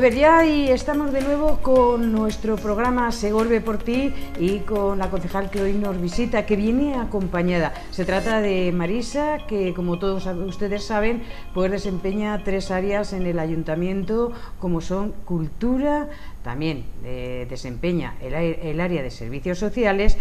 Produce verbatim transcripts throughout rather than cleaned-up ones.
Jueves ya y estamos de nuevo con nuestro programa Segorbe por ti y con la concejal que hoy nos visita, que viene acompañada. Se trata de Marisa, que como todos ustedes saben, pues desempeña tres áreas en el ayuntamiento, como son cultura, también eh, desempeña el, el área de servicios sociales,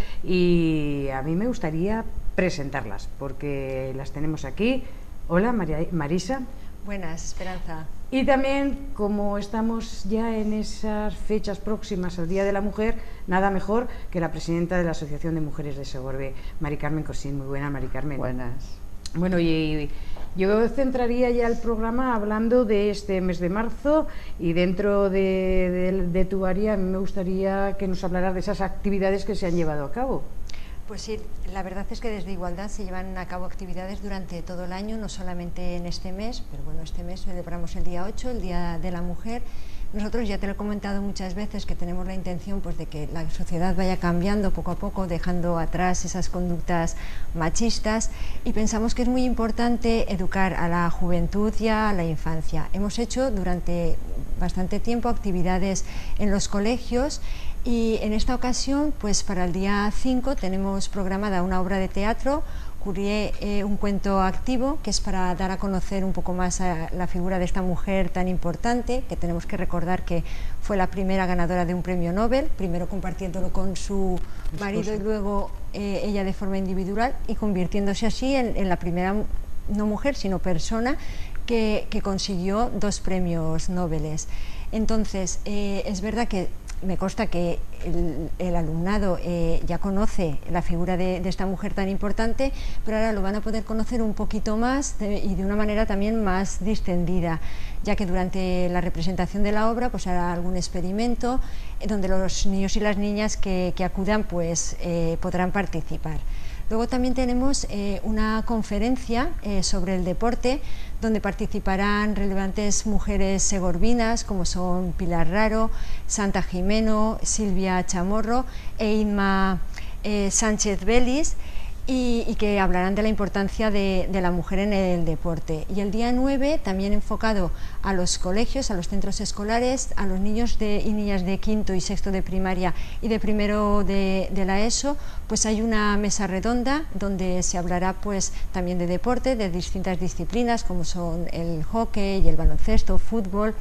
y a mí me gustaría presentarlas porque las tenemos aquí. Hola María, Marisa. Buenas, Esperanza. Y también, como estamos ya en esas fechas próximas al Día de la Mujer, nada mejor que la presidenta de la Asociación de Mujeres de Segorbe, Mari Carmen Cosín. Muy buena, Mari Carmen. Buenas. Bueno, y yo centraría ya el programa hablando de este mes de marzo, y dentro de, de, de tu área me gustaría que nos hablaras de esas actividades que se han llevado a cabo. Pues sí, la verdad es que desde Igualdad se llevan a cabo actividades durante todo el año, no solamente en este mes, pero bueno, este mes celebramos el día ocho, el Día de la Mujer. Nosotros, ya te lo he comentado muchas veces, que tenemos la intención pues de que la sociedad vaya cambiando poco a poco, dejando atrás esas conductas machistas, y pensamos que es muy importante educar a la juventud y a la infancia. Hemos hecho durante bastante tiempo actividades en los colegios, y en esta ocasión, pues para el día cinco tenemos programada una obra de teatro, Curie, eh, un cuento activo, que es para dar a conocer un poco más a la figura de esta mujer tan importante, que tenemos que recordar que fue la primera ganadora de un premio Nobel, primero compartiéndolo con su marido y luego eh, ella de forma individual, y convirtiéndose así en, en la primera, no mujer, sino persona que, que consiguió dos premios Nobel. Entonces, eh, es verdad que me consta que el, el alumnado eh, ya conoce la figura de, de esta mujer tan importante, pero ahora lo van a poder conocer un poquito más de, y de una manera también más distendida, ya que durante la representación de la obra pues hará algún experimento eh, donde los niños y las niñas que, que acudan pues eh, podrán participar. Luego también tenemos eh, una conferencia eh, sobre el deporte, donde participarán relevantes mujeres segorbinas como son Pilar Raro, Santa Jimeno, Silvia Chamorro e Inma eh, Sánchez Belis, y, y que hablarán de la importancia de, de la mujer en el deporte. Y el día nueve, también enfocado a los colegios, a los centros escolares, a los niños de, y niñas de quinto y sexto de primaria y de primero de, de la ESO, pues hay una mesa redonda donde se hablará pues también de deporte, de distintas disciplinas como son el hockey y el baloncesto, fútbol,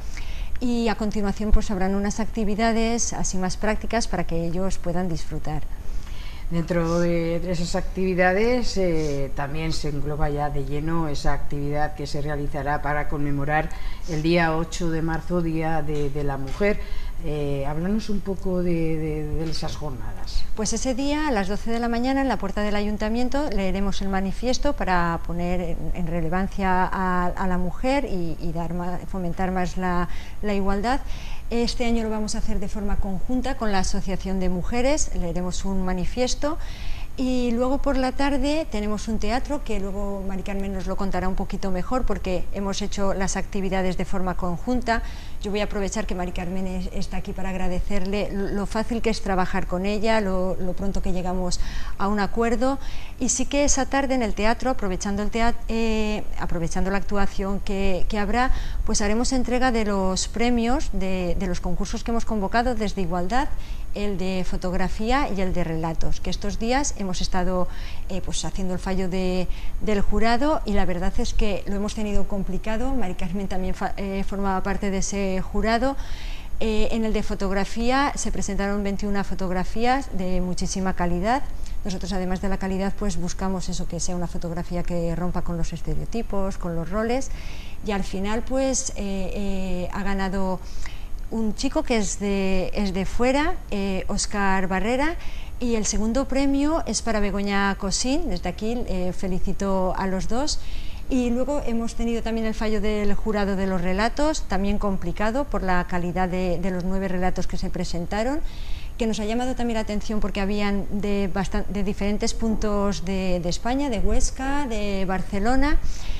y a continuación pues habrán unas actividades así más prácticas para que ellos puedan disfrutar. Dentro de esas actividades eh, también se engloba ya de lleno esa actividad que se realizará para conmemorar el día ocho de marzo, Día de, de la Mujer. Eh, háblanos un poco de, de, de esas jornadas. Pues ese día, a las doce de la mañana, en la puerta del ayuntamiento, leeremos el manifiesto para poner en, en relevancia a, a la mujer y, y dar más, fomentar más la, la igualdad. Este año lo vamos a hacer de forma conjunta con la Asociación de Mujeres, leeremos un manifiesto. Y luego por la tarde tenemos un teatro que luego Mari Carmen nos lo contará un poquito mejor, porque hemos hecho las actividades de forma conjunta. Yo voy a aprovechar que Mari Carmen es, está aquí para agradecerle lo fácil que es trabajar con ella, lo, lo pronto que llegamos a un acuerdo. Y sí que esa tarde en el teatro, aprovechando, el teatro, eh, aprovechando la actuación que, que habrá, pues haremos entrega de los premios de, de los concursos que hemos convocado desde Igualdad, el de fotografía y el de relatos, que estos días hemos estado eh, pues haciendo el fallo de, del jurado, y la verdad es que lo hemos tenido complicado. Mari Carmen también fa, eh, formaba parte de ese jurado. Eh, en el de fotografía se presentaron veintiuna fotografías de muchísima calidad. Nosotros, además de la calidad, pues buscamos eso, que sea una fotografía que rompa con los estereotipos, con los roles, y al final pues eh, eh, ha ganado un chico que es de, es de fuera, eh, Óscar Barrera, y el segundo premio es para Begoña Cosín. Desde aquí eh, felicito a los dos. Y luego hemos tenido también el fallo del jurado de los relatos, también complicado por la calidad de, de los nueve relatos que se presentaron, que nos ha llamado también la atención porque habían de, bastante, de diferentes puntos de, de España, de Huesca, de Barcelona.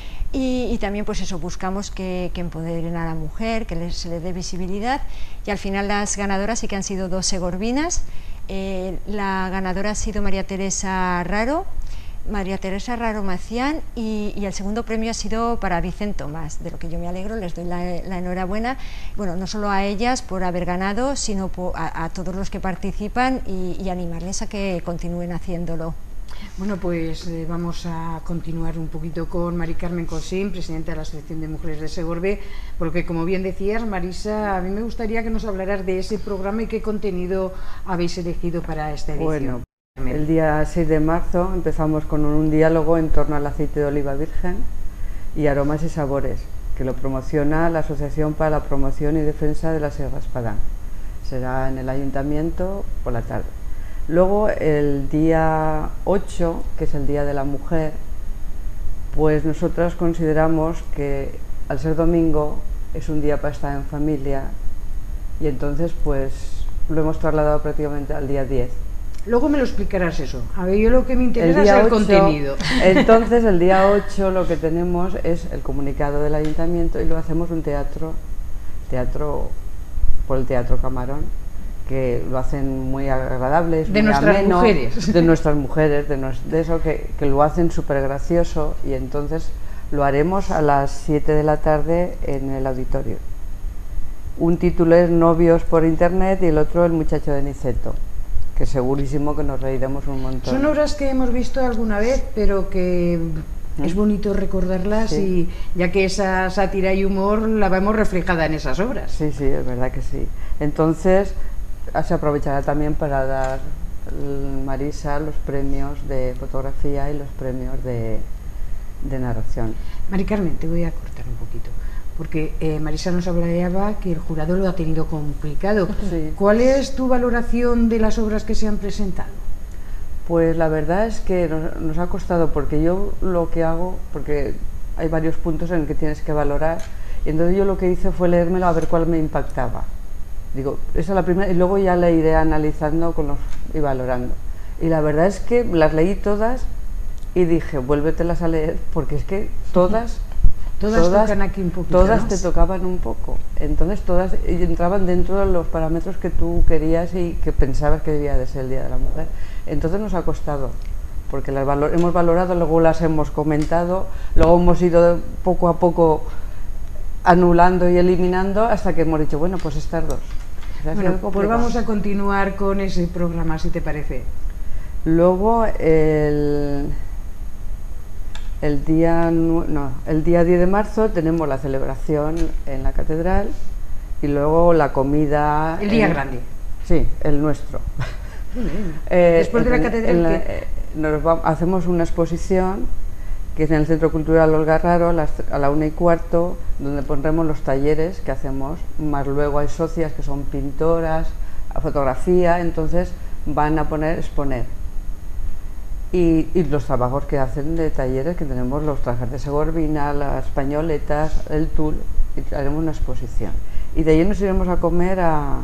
Y, y también pues eso, buscamos que, que empoderen a la mujer, que les, se le dé visibilidad, y al final las ganadoras sí que han sido dos segorbinas. Eh, la ganadora ha sido María Teresa Raro, María Teresa Raro Macián, y, y el segundo premio ha sido para Vicent Tomás, de lo que yo me alegro, les doy la, la enhorabuena, bueno, no solo a ellas por haber ganado, sino por, a, a todos los que participan y, y animarles a que continúen haciéndolo. Bueno, pues eh, vamos a continuar un poquito con Mari Carmen Cosín, presidenta de la Asociación de Mujeres de Segorbe, porque como bien decías, Marisa, a mí me gustaría que nos hablaras de ese programa y qué contenido habéis elegido para esta edición. Bueno, el día seis de marzo empezamos con un diálogo en torno al aceite de oliva virgen y aromas y sabores, que lo promociona la Asociación para la Promoción y Defensa de la Sierra Espadán. Será en el Ayuntamiento por la tarde. Luego el día ocho, que es el Día de la Mujer, pues nosotras consideramos que al ser domingo es un día para estar en familia y entonces pues lo hemos trasladado prácticamente al día diez. Luego me lo explicarás eso. A ver, yo lo que me interesa el es el ocho, contenido. Entonces el día ocho lo que tenemos es el comunicado del Ayuntamiento y lo hacemos un teatro, teatro por el Teatro Camarón, que lo hacen muy agradable, es de muy nuestras ameno, mujeres. de nuestras mujeres, de, nos, de eso que, que lo hacen súper gracioso, y entonces lo haremos a las siete de la tarde en el auditorio. Un título es Novios por Internet y el otro El muchacho de Niceto, que segurísimo que nos reiremos un montón. Son obras que hemos visto alguna vez, pero que ¿Mm? es bonito recordarlas, sí. Y ya que esa sátira y humor la vemos reflejada en esas obras. Sí, sí, es verdad que sí. Entonces se aprovechará también para dar, Marisa, los premios de fotografía y los premios de, de narración. Mari Carmen, te voy a cortar un poquito, porque eh, Marisa nos hablaba que el jurado lo ha tenido complicado. Sí. ¿Cuál es tu valoración de las obras que se han presentado? Pues la verdad es que nos, nos ha costado, porque yo lo que hago, porque hay varios puntos en que tienes que valorar, y entonces yo lo que hice fue leérmelo a ver cuál me impactaba. Digo, esa es la primera, y luego ya la iré analizando con los, y valorando. Y la verdad es que las leí todas y dije, vuélvetelas a leer, porque es que todas, todas, todas tocan aquí un poquito, todas ¿no? te tocaban un poco. Entonces todas entraban dentro de los parámetros que tú querías y que pensabas que debía de ser el Día de la Mujer. Entonces nos ha costado, porque las valor, hemos valorado, luego las hemos comentado, luego hemos ido poco a poco anulando y eliminando hasta que hemos dicho, bueno, pues estas dos. Bueno, pues vamos a continuar con ese programa, si te parece. Luego el, el, día, no, el día diez de marzo tenemos la celebración en la catedral y luego la comida... El día en, grande. Sí, el nuestro. eh, Después de la catedral... En la, eh, nos va, hacemos una exposición que es en el Centro Cultural Olga Raro a, las, a la una y cuarto, donde pondremos los talleres que hacemos, más luego hay socias que son pintoras, a fotografía, entonces van a poner, exponer. Y, y los trabajos que hacen de talleres, que tenemos los trajes de segorbina, las pañoletas, el tul, y haremos una exposición. Y de ahí nos iremos a comer a,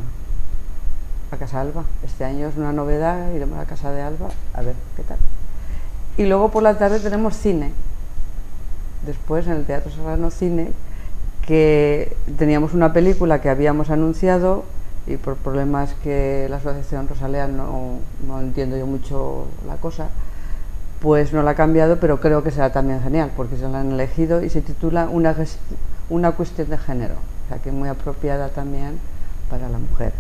a Casa Alba. Este año es una novedad, iremos a Casa de Alba a ver qué tal. Y luego por la tarde tenemos cine, después en el Teatro Serrano Cine, que teníamos una película que habíamos anunciado y por problemas que la Asociación Rosalea no, no entiendo yo mucho la cosa, pues no la ha cambiado, pero creo que será también genial, porque se la han elegido y se titula Una, una cuestión de género, o sea que es muy apropiada también para la mujer.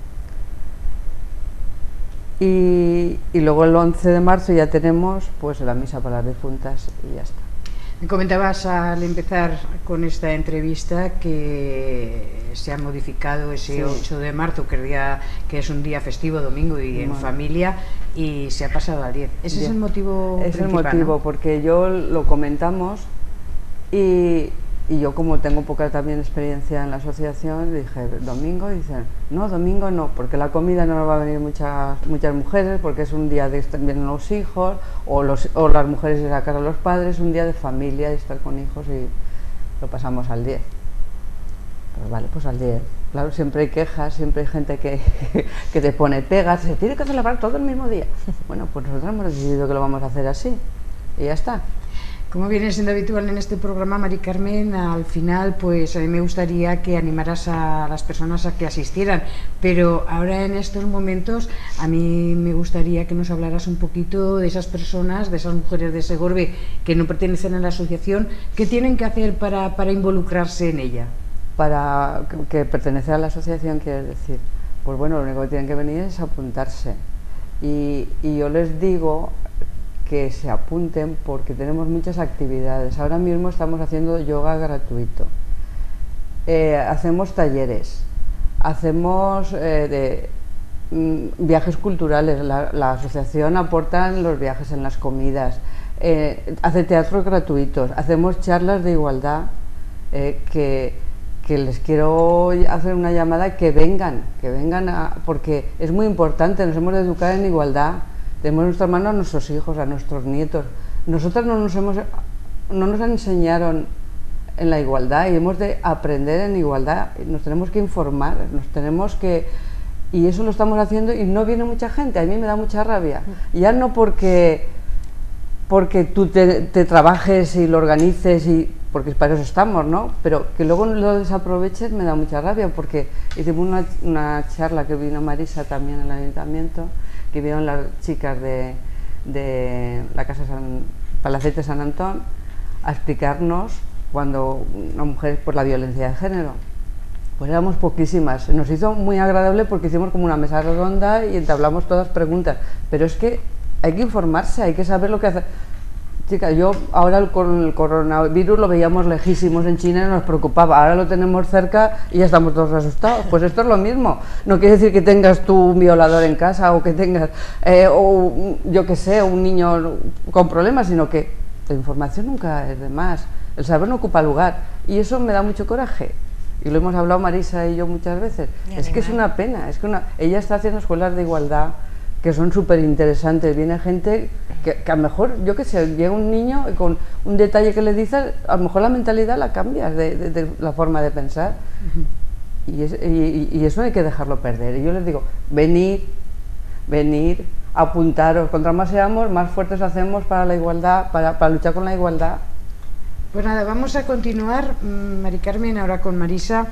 Y, y luego el once de marzo ya tenemos pues la misa para las difuntas y ya está. Me comentabas al empezar con esta entrevista que se ha modificado ese sí. ocho de marzo, que, el día, que es un día festivo, domingo y bueno. en familia, y se ha pasado al diez. ¿Ese diez. Es el motivo Es principal, el motivo, ¿no? Porque yo lo comentamos y, y yo, como tengo poca también experiencia en la asociación, dije, ¿domingo? Y dicen, no, domingo no, porque la comida no nos va a venir muchas muchas mujeres, porque es un día de estar viendo los hijos, o, los, o las mujeres ir a casa a los padres, un día de familia, de estar con hijos, y lo pasamos al diez. Pues vale, pues al diez. Claro, siempre hay quejas, siempre hay gente que, que te pone pegas, se tiene que celebrar todo el mismo día. Bueno, pues nosotros hemos decidido que lo vamos a hacer así, y ya está. Como viene siendo habitual en este programa, Mari Carmen, al final pues a mí me gustaría que animaras a las personas a que asistieran, pero ahora en estos momentos a mí me gustaría que nos hablaras un poquito de esas personas, de esas mujeres de Segorbe que no pertenecen a la asociación, ¿qué tienen que hacer para, para involucrarse en ella? Para que, que pertenecer a la asociación, quiere decir, pues bueno, lo único que tienen que venir es apuntarse, y, y yo les digo que se apunten porque tenemos muchas actividades. Ahora mismo estamos haciendo yoga gratuito, eh, hacemos talleres, hacemos eh, de, mm, viajes culturales, la, la asociación aporta los viajes en las comidas, eh, hace teatros gratuitos, hacemos charlas de igualdad, eh, que, que les quiero hacer una llamada que vengan, que vengan a, porque es muy importante, nos hemos de educar en igualdad. Tenemos nuestras manos a nuestros hijos, a nuestros nietos. Nosotros no nos hemos, no nos enseñaron en la igualdad y hemos de aprender en igualdad. Nos tenemos que informar, nos tenemos que, y eso lo estamos haciendo y no viene mucha gente. A mí me da mucha rabia. Ya no porque, porque tú te, te trabajes y lo organices y porque para eso estamos, ¿no? Pero que luego lo desaproveches me da mucha rabia, porque hicimos una, una charla que vino Marisa también en el ayuntamiento, que vieron las chicas de, de la Casa San, Palacete San Antón, a explicarnos cuando una mujer por la violencia de género. Pues éramos poquísimas, nos hizo muy agradable porque hicimos como una mesa redonda y entablamos todas preguntas, pero es que hay que informarse, hay que saber lo que hace. Chica, yo ahora con el coronavirus lo veíamos lejísimos en China y nos preocupaba, ahora lo tenemos cerca y ya estamos todos asustados. Pues esto es lo mismo, no quiere decir que tengas tú un violador en casa o que tengas, eh, o yo que sé, un niño con problemas, sino que la información nunca es de más, el saber no ocupa lugar, y eso me da mucho coraje. Y lo hemos hablado Marisa y yo muchas veces, es que es una pena, es que una, ella está haciendo escuelas de igualdad que son súper interesantes, viene gente que, que a lo mejor, yo qué sé, llega un niño y con un detalle que le dices, a lo mejor la mentalidad la cambias de, de, de la forma de pensar. Uh-huh. y, es, y, y eso hay que dejarlo perder. Y yo les digo, venid, venid, apuntaros, contra más seamos, más fuertes hacemos para la igualdad, para, para luchar con la igualdad. Pues nada, vamos a continuar, Mari Carmen, ahora con Marisa.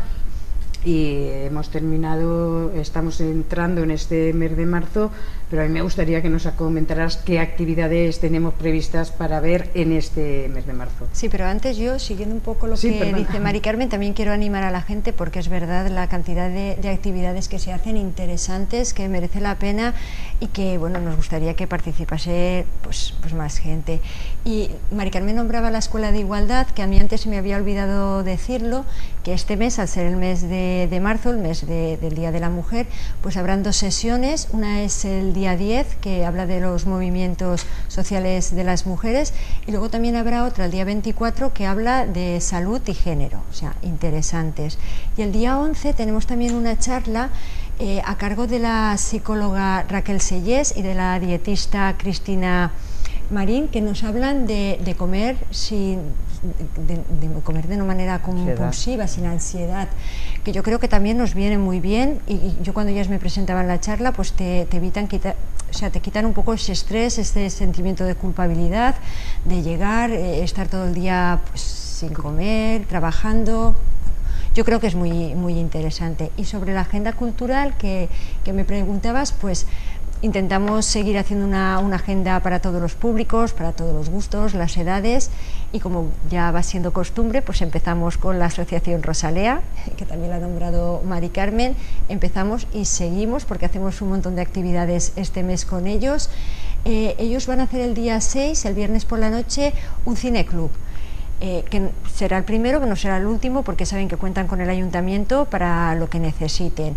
Y hemos terminado, estamos entrando en este mes de marzo, pero a mí me gustaría que nos comentaras qué actividades tenemos previstas para ver en este mes de marzo. Sí, pero antes yo, siguiendo un poco lo sí, que perdón. dice Mari Carmen, también quiero animar a la gente, porque es verdad la cantidad de, de actividades que se hacen interesantes, que merece la pena y que, bueno, nos gustaría que participase pues, pues más gente. Y Mari Carmen nombraba la Escuela de Igualdad, que a mí antes se me había olvidado decirlo, que este mes, al ser el mes de, de marzo, el mes de, del Día de la Mujer, pues habrán dos sesiones. Una es el día diez, que habla de los movimientos sociales de las mujeres, y luego también habrá otra, el día veinticuatro, que habla de salud y género, o sea, interesantes. Y el día once tenemos también una charla eh, a cargo de la psicóloga Raquel Sellés y de la dietista Cristina Marín, que nos hablan de, de comer sin de, de comer de una manera compulsiva, sin ansiedad, que yo creo que también nos viene muy bien. Y, y yo cuando ellas me presentaban la charla, pues te, te evitan quitar, o sea, te quitan un poco ese estrés, ese sentimiento de culpabilidad, de llegar, eh, estar todo el día pues, sin comer, trabajando. Yo creo que es muy, muy interesante. Y sobre la agenda cultural que, que me preguntabas, pues intentamos seguir haciendo una, una agenda para todos los públicos, para todos los gustos, las edades, y como ya va siendo costumbre, pues empezamos con la Asociación Rosalea, que también la ha nombrado Mari Carmen. Empezamos y seguimos porque hacemos un montón de actividades este mes con ellos. Eh, ellos van a hacer el día seis, el viernes por la noche, un cineclub. Eh, que será el primero, que no será el último, porque saben que cuentan con el ayuntamiento para lo que necesiten.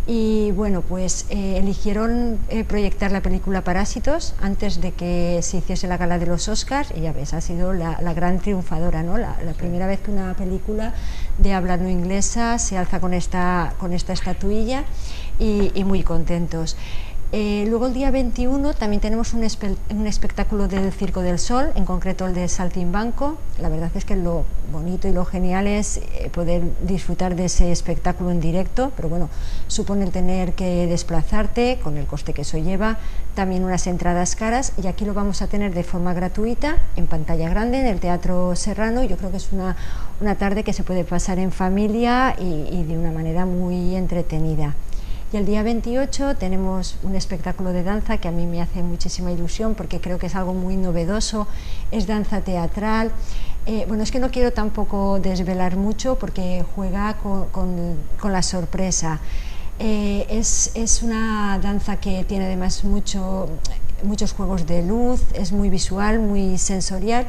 Y bueno, pues eh, eligieron eh, proyectar la película Parásitos antes de que se hiciese la gala de los Oscars, y ya ves, ha sido la, la gran triunfadora, ¿no? La, la primera vez que una película de habla no inglesa se alza con esta, con esta estatuilla, y, y muy contentos. Eh, luego el día veintiuno también tenemos un, espe un espectáculo del Circo del Sol, en concreto el de Saltimbanco. La verdad es que lo bonito y lo genial es eh, poder disfrutar de ese espectáculo en directo, pero bueno, supone el tener que desplazarte con el coste que eso lleva, también unas entradas caras, y aquí lo vamos a tener de forma gratuita, en pantalla grande, en el Teatro Serrano. Yo creo que es una, una tarde que se puede pasar en familia y, y de una manera muy entretenida. Y el día veintiocho tenemos un espectáculo de danza que a mí me hace muchísima ilusión porque creo que es algo muy novedoso, es danza teatral. Eh, bueno, es que no quiero tampoco desvelar mucho porque juega con, con, con la sorpresa. Eh, es, es una danza que tiene además mucho, muchos juegos de luz, es muy visual, muy sensorial.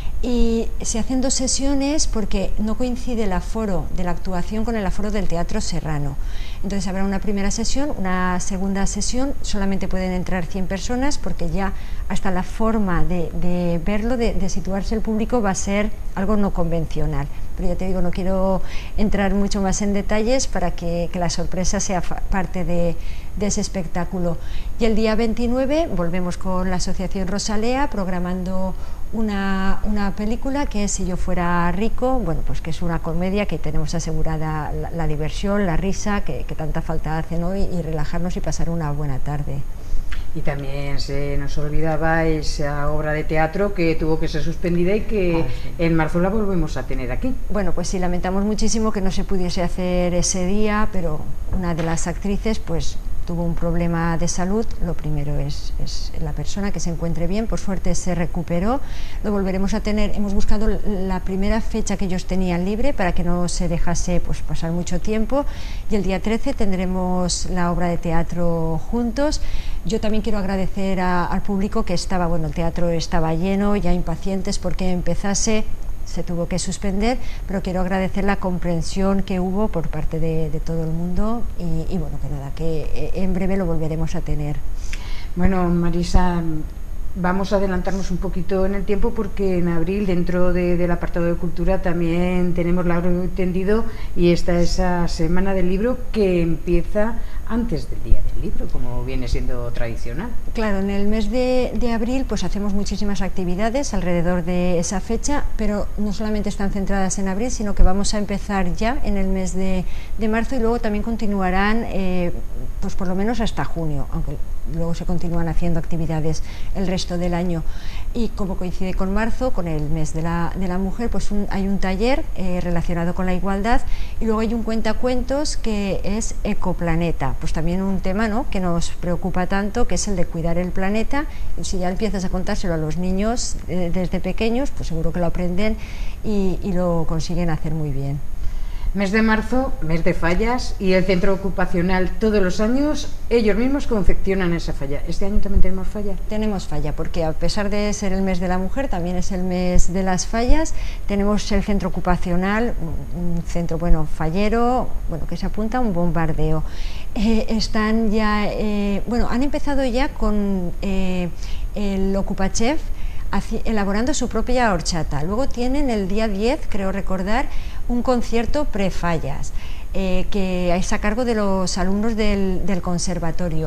Y se hacen dos sesiones porque no coincide el aforo de la actuación con el aforo del Teatro Serrano. Entonces habrá una primera sesión, una segunda sesión, solamente pueden entrar cien personas porque ya hasta la forma de, de verlo, de, de situarse el público va a ser algo no convencional. Pero ya te digo, no quiero entrar mucho más en detalles para que, que la sorpresa sea parte de, de ese espectáculo. Y el día veintinueve volvemos con la Asociación Rosalea programando Una, una película que es Si yo fuera rico, bueno, pues que es una comedia que tenemos asegurada la, la diversión, la risa, que, que tanta falta hace, ¿no? y, y relajarnos y pasar una buena tarde. Y también se nos olvidaba esa obra de teatro que tuvo que ser suspendida y que ah, sí. en marzo la volvemos a tener aquí. Bueno, pues sí, lamentamos muchísimo que no se pudiese hacer ese día, pero una de las actrices pues tuvo un problema de salud. Lo primero es, es la persona que se encuentre bien, por suerte se recuperó, lo volveremos a tener. Hemos buscado la primera fecha que ellos tenían libre para que no se dejase pues, pasar mucho tiempo, y el día trece tendremos la obra de teatro juntos. Yo también quiero agradecer a, al público que estaba, bueno, el teatro estaba lleno, ya impacientes porque empezase. Se tuvo que suspender, pero quiero agradecer la comprensión que hubo por parte de, de todo el mundo y, y bueno, que nada, que en breve lo volveremos a tener. Bueno, Marisa, vamos a adelantarnos un poquito en el tiempo porque en abril, dentro de, del apartado de cultura, también tenemos Largo y Tendido, y está esa semana del libro que empieza antes del día del libro, como viene siendo tradicional. Claro, en el mes de, de abril pues hacemos muchísimas actividades alrededor de esa fecha, pero no solamente están centradas en abril, sino que vamos a empezar ya en el mes de, de marzo, y luego también continuarán eh, pues por lo menos hasta junio, aunque luego se continúan haciendo actividades el resto del año. Y como coincide con marzo, con el mes de la, de la mujer, pues un, hay un taller eh, relacionado con la igualdad, y luego hay un cuentacuentos que es Ecoplaneta, pues también un tema, ¿no?, que nos preocupa tanto, que es el de cuidar el planeta. Y si ya empiezas a contárselo a los niños eh, desde pequeños, pues seguro que lo aprenden y, y lo consiguen hacer muy bien. Mes de marzo, mes de fallas, y el centro ocupacional todos los años ellos mismos confeccionan esa falla. ¿Este año también tenemos falla? Tenemos falla, porque a pesar de ser el mes de la mujer, también es el mes de las fallas. Tenemos el centro ocupacional, un centro, bueno, fallero, bueno, que se apunta a un bombardeo. Eh, están ya, eh, bueno, han empezado ya con eh, el Ocupachef elaborando su propia horchata. Luego tienen el día diez, creo recordar, un concierto pre-fallas, eh, que es a cargo de los alumnos del, del conservatorio.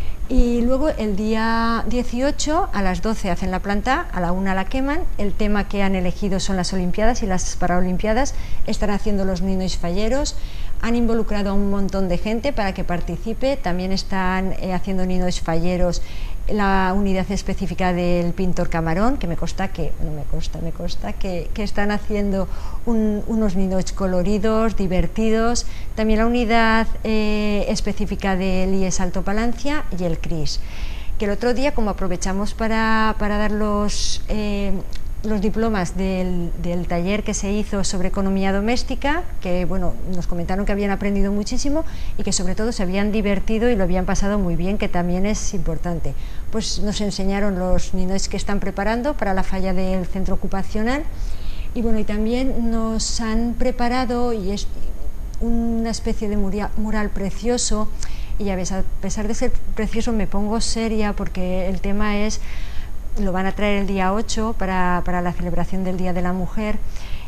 Y luego el día dieciocho a las doce hacen la planta, a la una la queman. El tema que han elegido son las Olimpiadas y las Paralimpiadas. Están haciendo los niños falleros. Han involucrado a un montón de gente para que participe. También están eh, haciendo niños falleros la unidad específica del pintor Camarón, que me consta que, no me consta, me consta que, que están haciendo un, unos niños coloridos, divertidos. También la unidad eh, específica del I E S Alto Palancia y el C R I S. Que el otro día, como aprovechamos para, para dar los, eh, los diplomas del, del taller que se hizo sobre economía doméstica, que bueno, nos comentaron que habían aprendido muchísimo y que sobre todo se habían divertido y lo habían pasado muy bien, que también es importante. Pues nos enseñaron los niños que están preparando para la falla del centro ocupacional, y bueno, y también nos han preparado, y es una especie de mural, mural precioso, y ya ves, a pesar de ser precioso me pongo seria porque el tema es, lo van a traer el día ocho para, para la celebración del Día de la Mujer,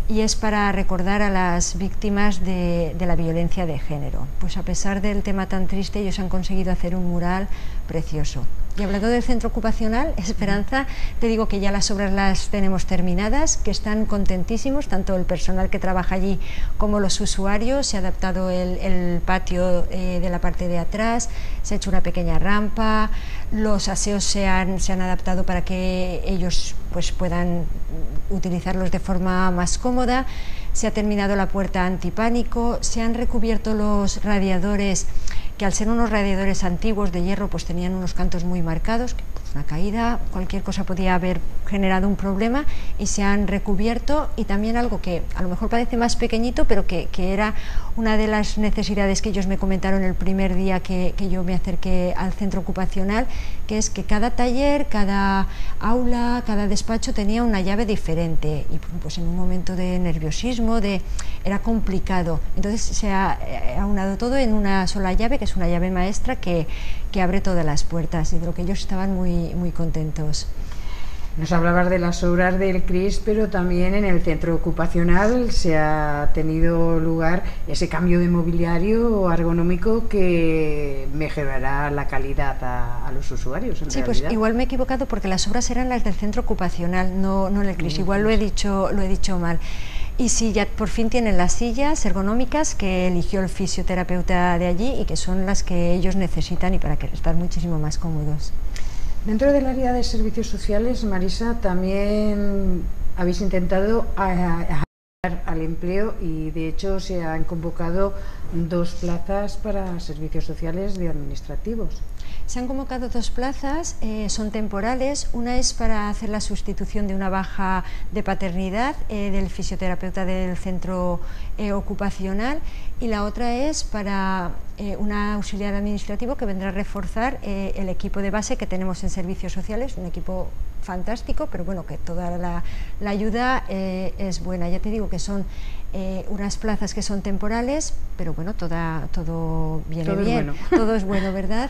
y es para recordar a las víctimas de, de la violencia de género. Pues a pesar del tema tan triste, ellos han conseguido hacer un mural precioso. Y hablando del centro ocupacional, Esperanza, te digo que ya las obras las tenemos terminadas, que están contentísimos, tanto el personal que trabaja allí como los usuarios. Se ha adaptado el, el patio eh, de la parte de atrás, se ha hecho una pequeña rampa, los aseos se han, se han adaptado para que ellos pues, puedan utilizarlos de forma más cómoda. Se ha terminado la puerta antipánico, se han recubierto los radiadores, que al ser unos radiadores antiguos de hierro pues tenían unos cantos muy marcados, que pues, una caída, cualquier cosa podía haber generado un problema, y se han recubierto. Y también algo que a lo mejor parece más pequeñito, pero que, que era una de las necesidades que ellos me comentaron el primer día que, que yo me acerqué al centro ocupacional, que es que cada taller, cada aula, cada despacho tenía una llave diferente, y pues en un momento de nerviosismo, de, era complicado. Entonces se ha aunado todo en una sola llave, que es una llave maestra que, que abre todas las puertas, y de lo que ellos estaban muy, muy contentos. Nos hablabas de las obras del C R I S, pero también en el centro ocupacional se ha tenido lugar ese cambio de mobiliario ergonómico que mejorará la calidad a, a los usuarios. En sí, realidad. Pues igual me he equivocado, porque las obras eran las del centro ocupacional, no, no en el C R I S, igual lo he dicho, lo he dicho mal. Y sí, ya por fin tienen las sillas ergonómicas que eligió el fisioterapeuta de allí y que son las que ellos necesitan y para que estar muchísimo más cómodos. Dentro del área de servicios sociales, Marisa, también habéis intentado ayudar al empleo y de hecho se han convocado dos plazas para servicios sociales de administrativos. Se han convocado dos plazas, eh, son temporales. Una es para hacer la sustitución de una baja de paternidad eh, del fisioterapeuta del centro eh, ocupacional, y la otra es para eh, un auxiliar administrativo que vendrá a reforzar eh, el equipo de base que tenemos en servicios sociales, un equipo fantástico, pero bueno, que toda la, la ayuda eh, es buena. Ya te digo que son eh, unas plazas que son temporales, pero bueno, toda, todo viene todo bien, es bueno. Todo es bueno, ¿verdad?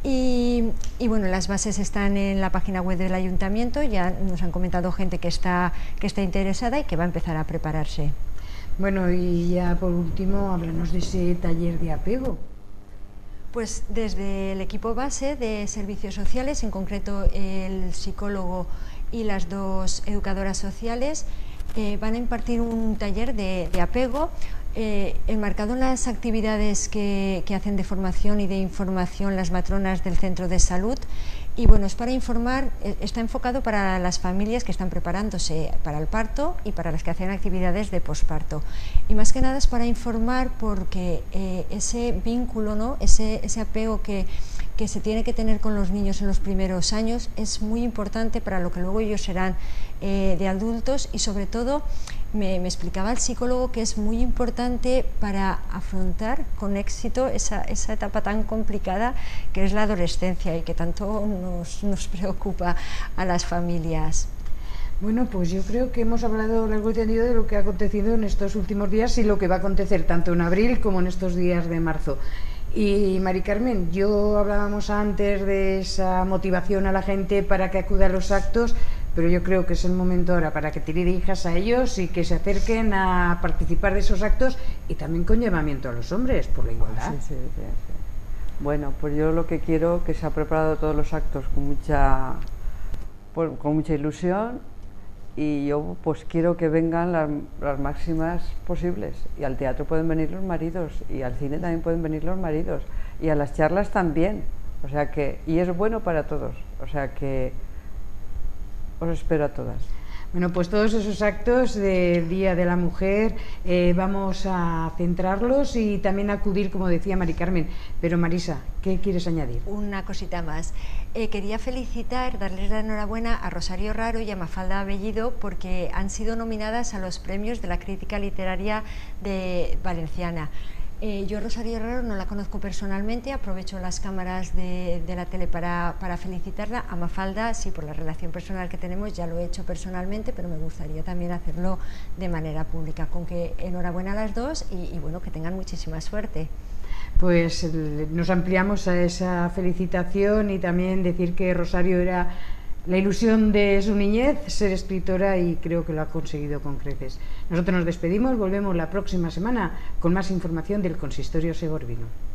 Y, y bueno, las bases están en la página web del ayuntamiento, ya nos han comentado gente que está, que está interesada y que va a empezar a prepararse. Bueno, y ya por último, háblanos de ese taller de apego. Pues desde el equipo base de servicios sociales, en concreto el psicólogo y las dos educadoras sociales, eh, van a impartir un taller de, de apego, eh, enmarcado en las actividades que, que hacen de formación y de información las matronas del centro de salud. Y bueno, es para informar, está enfocado para las familias que están preparándose para el parto y para las que hacen actividades de posparto. Y más que nada es para informar porque eh, ese vínculo, ¿no? ese, ese apego que, que se tiene que tener con los niños en los primeros años es muy importante para lo que luego ellos serán eh, de adultos, y sobre todo me, me explicaba el psicólogo que es muy importante para afrontar con éxito esa, esa etapa tan complicada que es la adolescencia y que tanto nos, nos preocupa a las familias. Bueno, pues yo creo que hemos hablado largo y tendido de lo que ha acontecido en estos últimos días y lo que va a acontecer tanto en abril como en estos días de marzo. Y Mari Carmen, yo hablábamos antes de esa motivación a la gente para que acuda a los actos, pero yo creo que es el momento ahora para que te dirijas a ellos y que se acerquen a participar de esos actos, y también con llamamiento a los hombres por la igualdad. Sí, sí, sí, sí. Bueno, pues yo lo que quiero, que se ha preparado todos los actos con mucha, pues, con mucha ilusión, y yo pues quiero que vengan las, las máximas posibles, y al teatro pueden venir los maridos, y al cine también pueden venir los maridos, y a las charlas también, o sea que, y es bueno para todos, o sea que os espero a todas. Bueno, pues todos esos actos del Día de la Mujer eh, vamos a centrarlos y también acudir, como decía Mari Carmen. Pero Marisa, ¿qué quieres añadir? Una cosita más. Eh, quería felicitar, darles la enhorabuena a Rosario Raro y a Mafalda Bellido porque han sido nominadas a los premios de la crítica literaria de Valenciana. Eh, yo a Rosario Raro no la conozco personalmente, aprovecho las cámaras de, de la tele para, para felicitarla. A Mafalda, sí, por la relación personal que tenemos, ya lo he hecho personalmente, pero me gustaría también hacerlo de manera pública. Con que enhorabuena a las dos y, y bueno, que tengan muchísima suerte. Pues nos ampliamos a esa felicitación y también decir que Rosario era la ilusión de su niñez, ser escritora, y creo que lo ha conseguido con creces. Nosotros nos despedimos, volvemos la próxima semana con más información del Consistorio Segorbino.